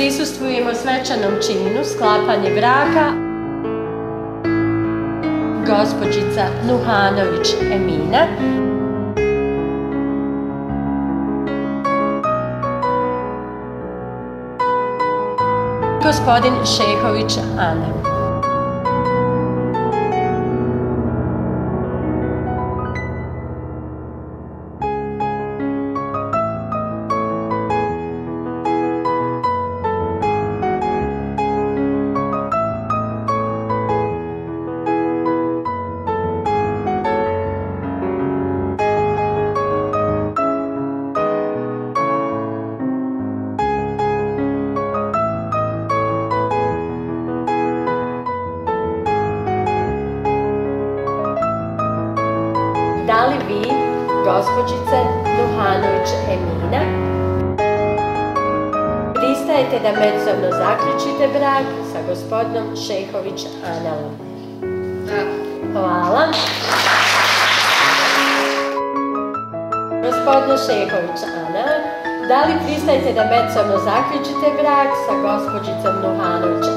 prisustvujemo svečanom činu sklapanje braka gospođica Nuhanović Emina gospodin Šehović Ana. Da li vi, gospođice Nuhanović Emina, pristajete da međusobno zaključite brak sa gospodinom Šehović Anaom? Da. Hvala. Gospodine Šehović Ana, da li pristajete da međusobno zaključite brak sa gospođicom Nuhanović